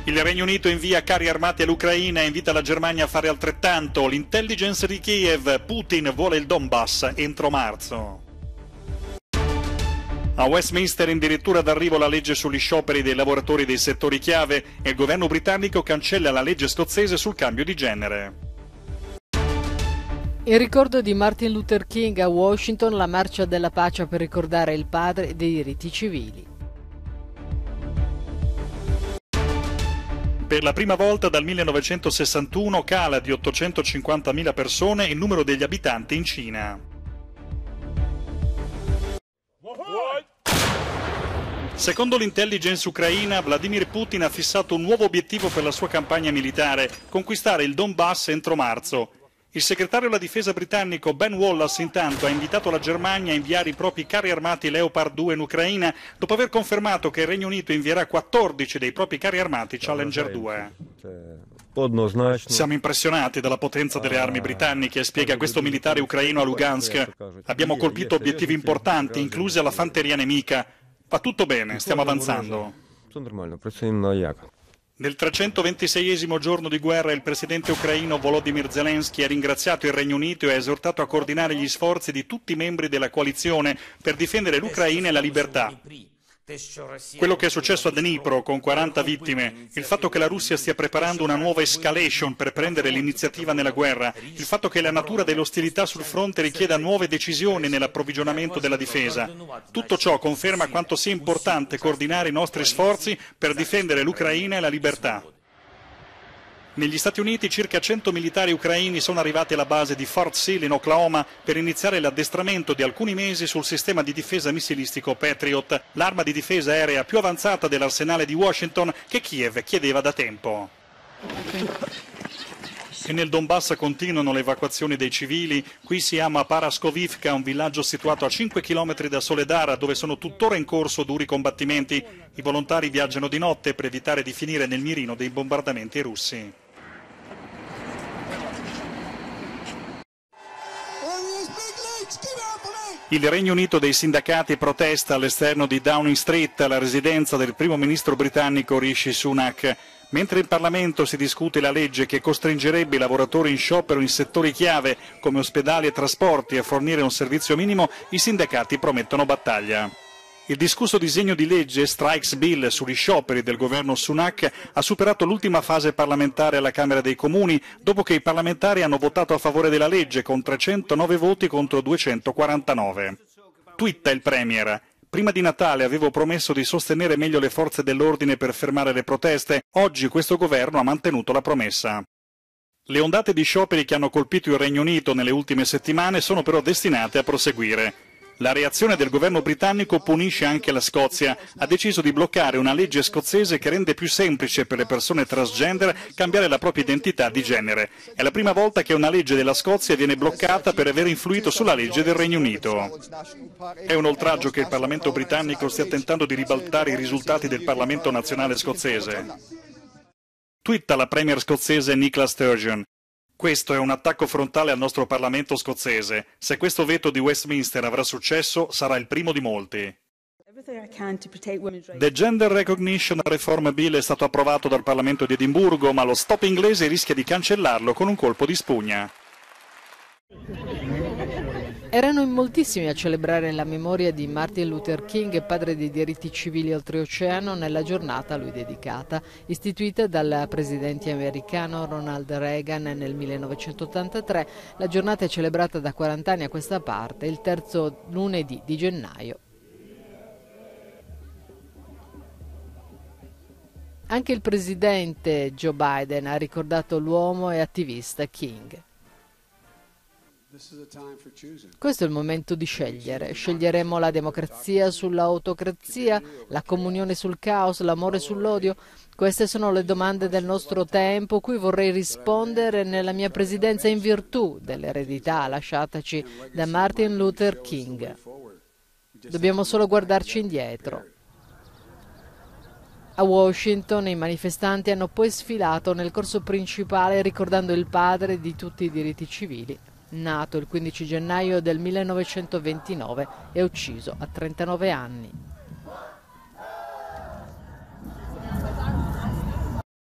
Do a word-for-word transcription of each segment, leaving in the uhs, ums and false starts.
Il Regno Unito invia carri armati all'Ucraina e invita la Germania a fare altrettanto. L'intelligence di Kiev, Putin vuole il Donbass entro marzo. A Westminster addirittura d'arrivo la legge sugli scioperi dei lavoratori dei settori chiave e il governo britannico cancella la legge scozzese sul cambio di genere. In ricordo di Martin Luther King a Washington, la marcia della pace per ricordare il padre dei diritti civili. Per la prima volta dal millenovecentosessantuno cala di ottocentocinquantamila persone il numero degli abitanti in Cina. Secondo l'intelligence ucraina, Vladimir Putin ha fissato un nuovo obiettivo per la sua campagna militare: conquistare il Donbass entro marzo. Il segretario della difesa britannico Ben Wallace intanto ha invitato la Germania a inviare i propri carri armati Leopard due in Ucraina, dopo aver confermato che il Regno Unito invierà quattordici dei propri carri armati Challenger due. Siamo impressionati dalla potenza delle armi britanniche, spiega questo militare ucraino a Lugansk. Abbiamo colpito obiettivi importanti, inclusa la fanteria nemica. Va tutto bene, stiamo avanzando. Nel trecentoventiseiesimo giorno di guerra il presidente ucraino Volodymyr Zelensky ha ringraziato il Regno Unito e ha esortato a coordinare gli sforzi di tutti i membri della coalizione per difendere l'Ucraina e la libertà. Quello che è successo a Dnipro con quaranta vittime, il fatto che la Russia stia preparando una nuova escalation per prendere l'iniziativa nella guerra, il fatto che la natura delle ostilità sul fronte richieda nuove decisioni nell'approvvigionamento della difesa, tutto ciò conferma quanto sia importante coordinare i nostri sforzi per difendere l'Ucraina e la libertà. Negli Stati Uniti circa cento militari ucraini sono arrivati alla base di Fort Sill in Oklahoma per iniziare l'addestramento di alcuni mesi sul sistema di difesa missilistico Patriot, l'arma di difesa aerea più avanzata dell'arsenale di Washington che Kiev chiedeva da tempo. E nel Donbass continuano le evacuazioni dei civili. Qui si ama Paraskovivka, un villaggio situato a cinque chilometri da Soledar, dove sono tuttora in corso duri combattimenti. I volontari viaggiano di notte per evitare di finire nel mirino dei bombardamenti russi. Il Regno Unito dei sindacati protesta all'esterno di Downing Street, la residenza del primo ministro britannico Rishi Sunak. Mentre in Parlamento si discute la legge che costringerebbe i lavoratori in sciopero in settori chiave come ospedali e trasporti a fornire un servizio minimo, i sindacati promettono battaglia. Il discusso disegno di legge Strikes Bill sugli scioperi del governo Sunak ha superato l'ultima fase parlamentare alla Camera dei Comuni, dopo che i parlamentari hanno votato a favore della legge con trecentonove voti contro duecentoquarantanove. Twitta il Premier: prima di Natale avevo promesso di sostenere meglio le forze dell'ordine per fermare le proteste, oggi questo governo ha mantenuto la promessa. Le ondate di scioperi che hanno colpito il Regno Unito nelle ultime settimane sono però destinate a proseguire. La reazione del governo britannico punisce anche la Scozia. Ha deciso di bloccare una legge scozzese che rende più semplice per le persone transgender cambiare la propria identità di genere. È la prima volta che una legge della Scozia viene bloccata per aver influito sulla legge del Regno Unito. È un oltraggio che il Parlamento britannico stia tentando di ribaltare i risultati del Parlamento nazionale scozzese. Twitta la premier scozzese Nicola Sturgeon: questo è un attacco frontale al nostro Parlamento scozzese. Se questo veto di Westminster avrà successo, sarà il primo di molti. The Gender Recognition Reform Bill è stato approvato dal Parlamento di Edimburgo, ma lo stop inglese rischia di cancellarlo con un colpo di spugna. Erano in moltissimi a celebrare la memoria di Martin Luther King, padre dei diritti civili oltreoceano, nella giornata a lui dedicata, istituita dal presidente americano Ronald Reagan nel millenovecentottantatré. La giornata è celebrata da quaranta anni a questa parte, il terzo lunedì di gennaio. Anche il presidente Joe Biden ha ricordato l'uomo e attivista King. Questo è il momento di scegliere. Sceglieremo la democrazia sull'autocrazia, la comunione sul caos, l'amore sull'odio. Queste sono le domande del nostro tempo, cui vorrei rispondere nella mia presidenza in virtù dell'eredità lasciataci da Martin Luther King. Dobbiamo solo guardarci indietro. A Washington i manifestanti hanno poi sfilato nel corso principale ricordando il padre di tutti i diritti civili, nato il quindici gennaio del millenovecentoventinove e ucciso a trentanove anni.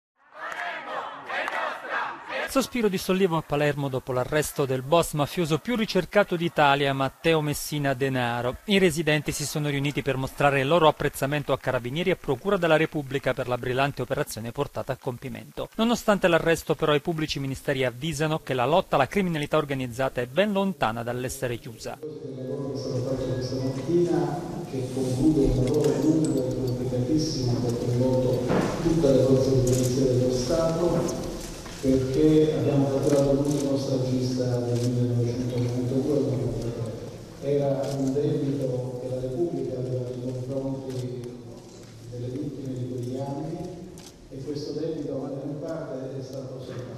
Sospiro di sollievo a Palermo dopo l'arresto del boss mafioso più ricercato d'Italia, Matteo Messina Denaro. I residenti si sono riuniti per mostrare il loro apprezzamento a Carabinieri e Procura della Repubblica per la brillante operazione portata a compimento. Nonostante l'arresto, però, i pubblici ministeri avvisano che la lotta alla criminalità organizzata è ben lontana dall'essere chiusa. Il lavoro che è stato fatto questa mattina, che conclude un lavoro lungo e complicatissimo che ha coinvolto tutte le forze di polizia dello Stato, perché abbiamo catturato l'ultimo stagista del millenovecentonovantadue. Era un debito che la Repubblica aveva nei confronti delle vittime di quegli anni e questo debito in parte è stato salvato.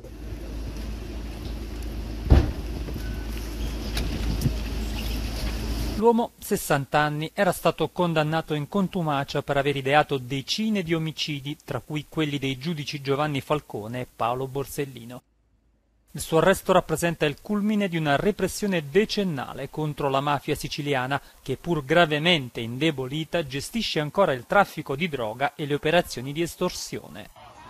L'uomo, sessanta anni, era stato condannato in contumacia per aver ideato decine di omicidi, tra cui quelli dei giudici Giovanni Falcone e Paolo Borsellino. Il suo arresto rappresenta il culmine di una repressione decennale contro la mafia siciliana che, pur gravemente indebolita, gestisce ancora il traffico di droga e le operazioni di estorsione.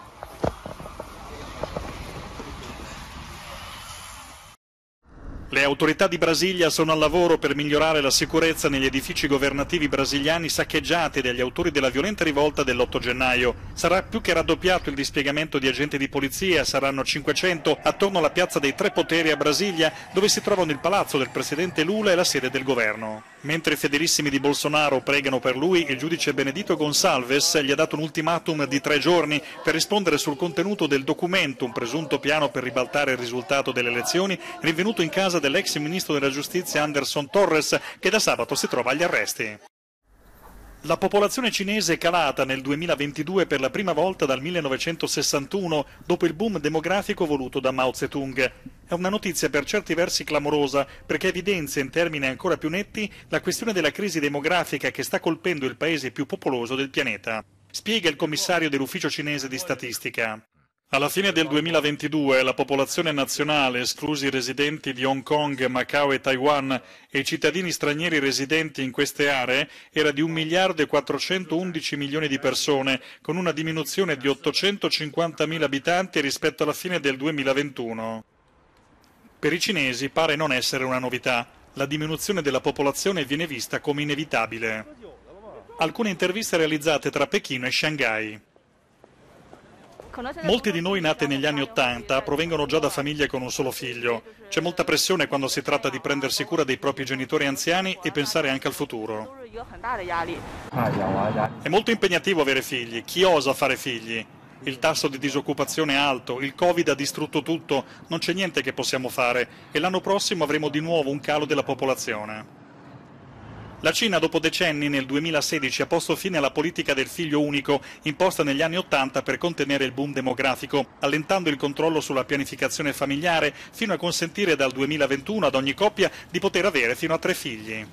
Le autorità di Brasilia sono al lavoro per migliorare la sicurezza negli edifici governativi brasiliani saccheggiati dagli autori della violenta rivolta dell'otto gennaio. Sarà più che raddoppiato il dispiegamento di agenti di polizia, saranno cinquecento attorno alla piazza dei Tre Poteri a Brasilia, dove si trovano il palazzo del presidente Lula e la sede del governo. Mentre i fedelissimi di Bolsonaro pregano per lui, il giudice Benedito Gonçalves gli ha dato un ultimatum di tre giorni per rispondere sul contenuto del documento, un presunto piano per ribaltare il risultato delle elezioni, rinvenuto in casa dell'ex ministro della giustizia Anderson Torres, che da sabato si trova agli arresti. La popolazione cinese è calata nel duemilaventidue per la prima volta dal millenovecentosessantuno, dopo il boom demografico voluto da Mao Zedong. È una notizia per certi versi clamorosa, perché evidenzia in termini ancora più netti la questione della crisi demografica che sta colpendo il paese più popoloso del pianeta. Spiega il commissario dell'Ufficio cinese di statistica. Alla fine del duemilaventidue la popolazione nazionale, esclusi i residenti di Hong Kong, Macao e Taiwan e i cittadini stranieri residenti in queste aree, era di un miliardo e quattrocentoundici milioni di persone, con una diminuzione di ottocentocinquantamila abitanti rispetto alla fine del duemilaventuno. Per i cinesi pare non essere una novità. La diminuzione della popolazione viene vista come inevitabile. Alcune interviste realizzate tra Pechino e Shanghai. Molti di noi nati negli anni Ottanta provengono già da famiglie con un solo figlio. C'è molta pressione quando si tratta di prendersi cura dei propri genitori anziani e pensare anche al futuro. È molto impegnativo avere figli. Chi osa fare figli? Il tasso di disoccupazione è alto, il Covid ha distrutto tutto, non c'è niente che possiamo fare e l'anno prossimo avremo di nuovo un calo della popolazione. La Cina dopo decenni nel duemilasedici ha posto fine alla politica del figlio unico imposta negli anni Ottanta per contenere il boom demografico, allentando il controllo sulla pianificazione familiare fino a consentire dal duemilaventuno ad ogni coppia di poter avere fino a tre figli.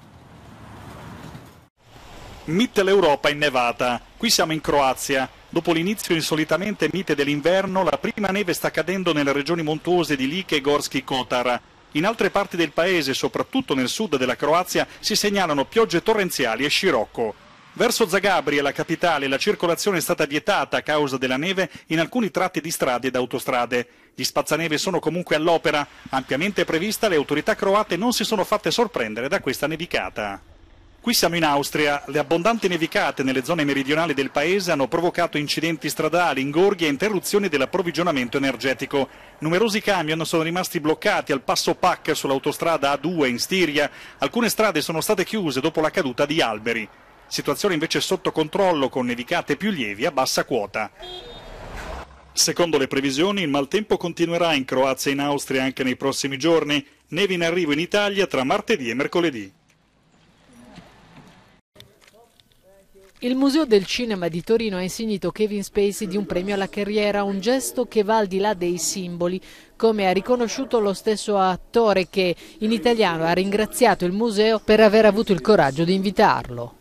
Mitteleuropa innevata. Qui siamo in Croazia. Dopo l'inizio insolitamente mite dell'inverno, la prima neve sta cadendo nelle regioni montuose di Like e Gorski Kotar. In altre parti del paese, soprattutto nel sud della Croazia, si segnalano piogge torrenziali e scirocco. Verso Zagabria, la capitale, la circolazione è stata vietata a causa della neve in alcuni tratti di strade ed autostrade. Gli spazzaneve sono comunque all'opera. Ampiamente prevista, le autorità croate non si sono fatte sorprendere da questa nevicata. Qui siamo in Austria. Le abbondanti nevicate nelle zone meridionali del paese hanno provocato incidenti stradali, ingorghi e interruzioni dell'approvvigionamento energetico. Numerosi camion sono rimasti bloccati al passo P A C sull'autostrada A due in Stiria. Alcune strade sono state chiuse dopo la caduta di alberi. Situazione invece sotto controllo con nevicate più lievi a bassa quota. Secondo le previsioni, il maltempo continuerà in Croazia e in Austria anche nei prossimi giorni. Neve in arrivo in Italia tra martedì e mercoledì. Il Museo del Cinema di Torino ha insignito Kevin Spacey di un premio alla carriera, un gesto che va al di là dei simboli, come ha riconosciuto lo stesso attore che in italiano ha ringraziato il museo per aver avuto il coraggio di invitarlo.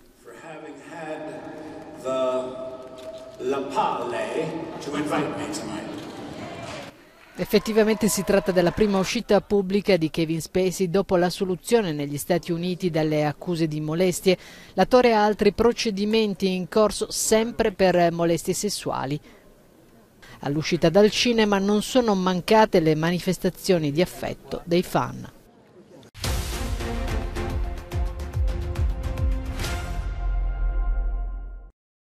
Effettivamente si tratta della prima uscita pubblica di Kevin Spacey dopo l'assoluzione negli Stati Uniti dalle accuse di molestie. L'attore ha altri procedimenti in corso sempre per molestie sessuali. All'uscita dal cinema non sono mancate le manifestazioni di affetto dei fan.